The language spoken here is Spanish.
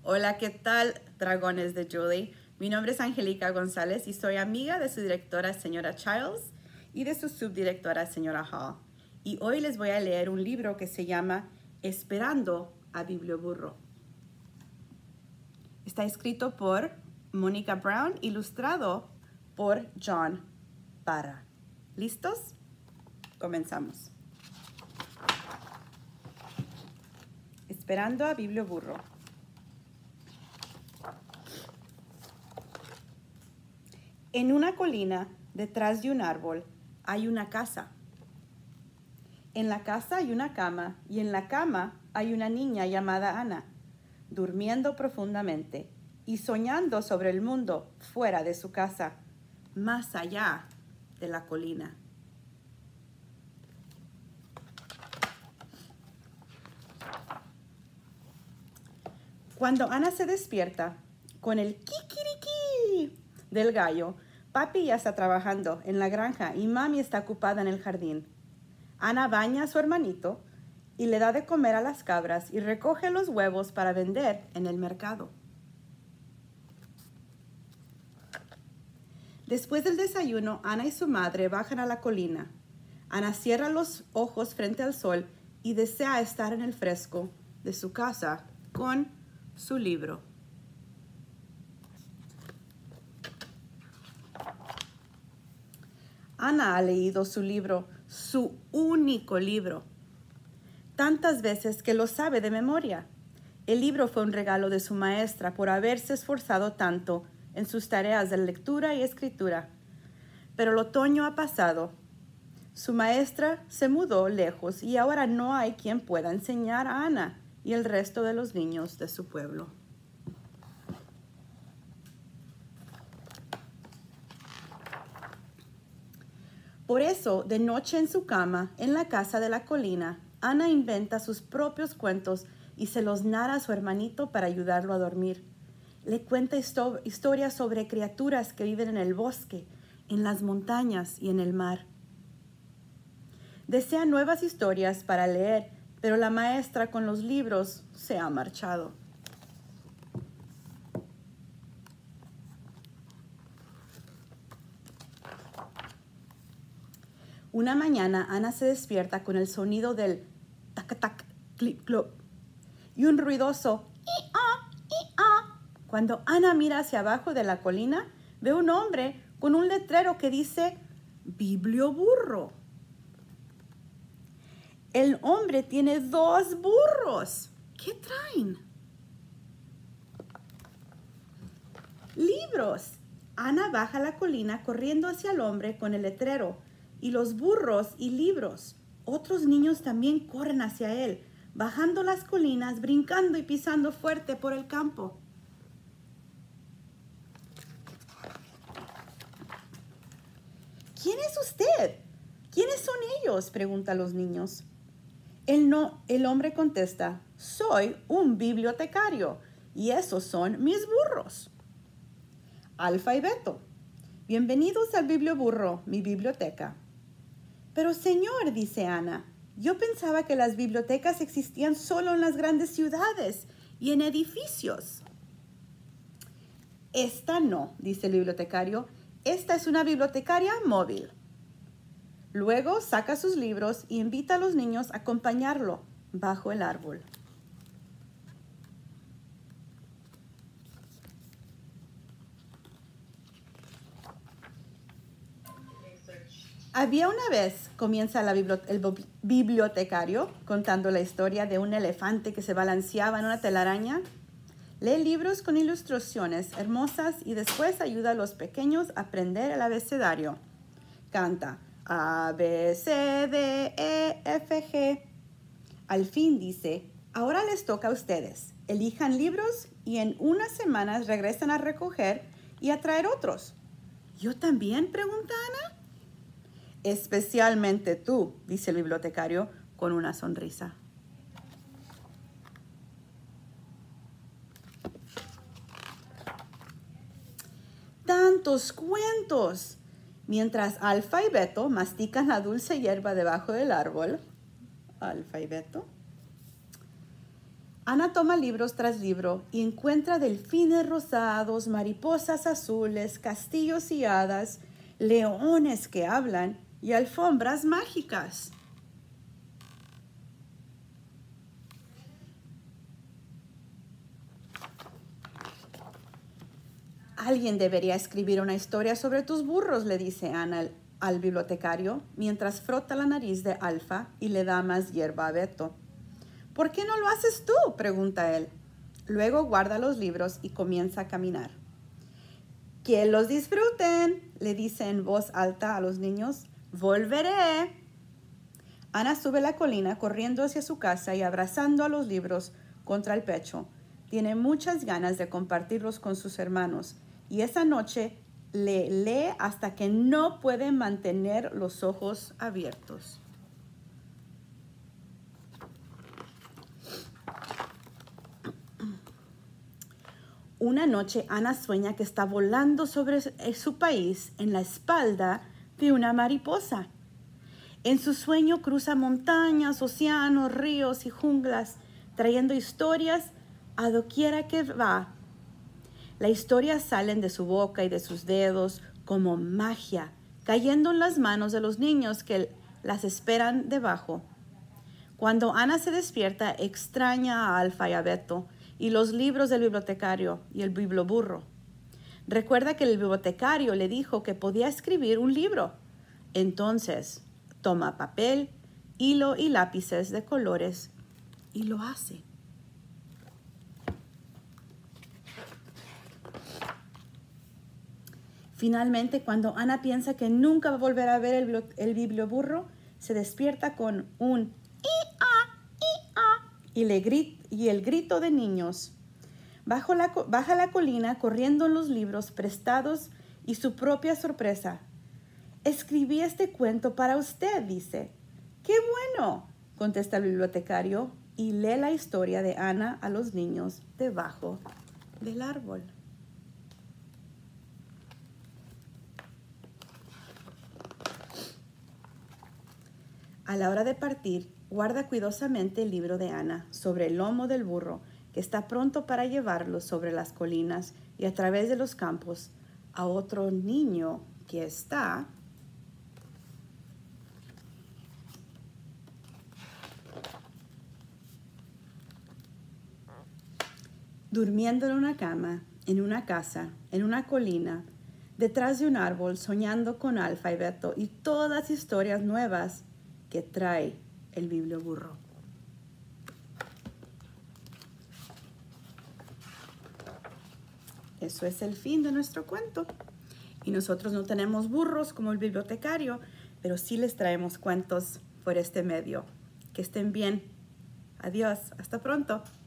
Hola, ¿qué tal, dragones de Julie? Mi nombre es Angélica González y soy amiga de su directora, señora Childs, y de su subdirectora, señora Hall. Y hoy les voy a leer un libro que se llama Esperando a Biblioburro. Está escrito por Mónica Brown, ilustrado por John Parra. ¿Listos? Comenzamos. Esperando a Biblioburro. En una colina, detrás de un árbol, hay una casa. En la casa hay una cama y en la cama hay una niña llamada Ana, durmiendo profundamente y soñando sobre el mundo fuera de su casa, más allá de la colina. Cuando Ana se despierta con el kikiriki del gallo, papi ya está trabajando en la granja y mami está ocupada en el jardín. Ana baña a su hermanito y le da de comer a las cabras y recoge los huevos para vender en el mercado. Después del desayuno, Ana y su madre bajan a la colina. Ana cierra los ojos frente al sol y desea estar en el fresco de su casa con su libro. Ana ha leído su libro, su único libro, tantas veces que lo sabe de memoria. El libro fue un regalo de su maestra por haberse esforzado tanto en sus tareas de lectura y escritura. Pero el otoño ha pasado. Su maestra se mudó lejos y ahora no hay quien pueda enseñar a Ana y el resto de los niños de su pueblo. Por eso, de noche en su cama, en la casa de la colina, Ana inventa sus propios cuentos y se los narra a su hermanito para ayudarlo a dormir. Le cuenta historias sobre criaturas que viven en el bosque, en las montañas y en el mar. Desea nuevas historias para leer, pero la maestra con los libros se ha marchado. Una mañana, Ana se despierta con el sonido del tac-tac, clic-cloc y un ruidoso i-ah, i-ah. Cuando Ana mira hacia abajo de la colina, ve un hombre con un letrero que dice Biblioburro. El hombre tiene 2 burros. ¿Qué traen? Libros. Ana baja la colina corriendo hacia el hombre con el letrero y los burros y libros. Otros niños también corren hacia él, bajando las colinas, brincando y pisando fuerte por el campo. ¿Quién es usted? ¿Quiénes son ellos?, pregunta a los niños. El hombre contesta, soy un bibliotecario y esos son mis burros. Alfa y Beto, bienvenidos al Biblioburro, mi biblioteca. Pero señor, dice Ana, yo pensaba que las bibliotecas existían solo en las grandes ciudades y en edificios. Esta no, dice el bibliotecario, esta es una bibliotecaria móvil. Luego saca sus libros y invita a los niños a acompañarlo bajo el árbol. Había una vez, comienza el bibliotecario contando la historia de un elefante que se balanceaba en una telaraña. Lee libros con ilustraciones hermosas y después ayuda a los pequeños a aprender el abecedario. Canta A, B, C, D, E, F, G. Al fin dice, ahora les toca a ustedes. Elijan libros y en unas semanas regresan a recoger y a traer otros. ¿Yo también?, pregunta Ana. Especialmente tú, dice el bibliotecario con una sonrisa. ¡Tantos cuentos! Mientras Alfa y Beto mastican la dulce hierba debajo del árbol. Alfa y Beto. Ana toma libros tras libro y encuentra delfines rosados, mariposas azules, castillos y hadas, leones que hablan y alfombras mágicas. Alguien debería escribir una historia sobre tus burros, le dice Ana al bibliotecario, mientras frota la nariz de Alfa y le da más hierba a Beto. ¿Por qué no lo haces tú?, pregunta él. Luego guarda los libros y comienza a caminar. ¡Que los disfruten!, le dice en voz alta a los niños. ¡Volveré! Ana sube la colina corriendo hacia su casa y abrazando a los libros contra el pecho. Tiene muchas ganas de compartirlos con sus hermanos y esa noche lee hasta que no puede mantener los ojos abiertos. Una noche Ana sueña que está volando sobre su país en la espalda de una mariposa. En su sueño cruza montañas, océanos, ríos y junglas, trayendo historias a doquiera que va. Las historias salen de su boca y de sus dedos como magia, cayendo en las manos de los niños que las esperan debajo. Cuando Ana se despierta, extraña a Alfa y a Beto y los libros del bibliotecario y el biblioburro. Recuerda que el bibliotecario le dijo que podía escribir un libro. Entonces, toma papel, hilo y lápices de colores y lo hace. Finalmente, cuando Ana piensa que nunca va a volver a ver el biblioburro, se despierta con un ¡i-a! ¡i-a! y el grito de niños. Baja la colina corriendo en los libros prestados y su propia sorpresa. Escribí este cuento para usted, dice. ¡Qué bueno!, contesta el bibliotecario y lee la historia de Ana a los niños debajo del árbol. A la hora de partir, guarda cuidadosamente el libro de Ana sobre el lomo del burro, que está pronto para llevarlo sobre las colinas y a través de los campos a otro niño que está durmiendo en una cama, en una casa, en una colina, detrás de un árbol, soñando con Alfa y Beto y todas las historias nuevas que trae el biblioburro. Eso es el fin de nuestro cuento. Y nosotros no tenemos burros como el bibliotecario, pero sí les traemos cuentos por este medio. Que estén bien. Adiós. Hasta pronto.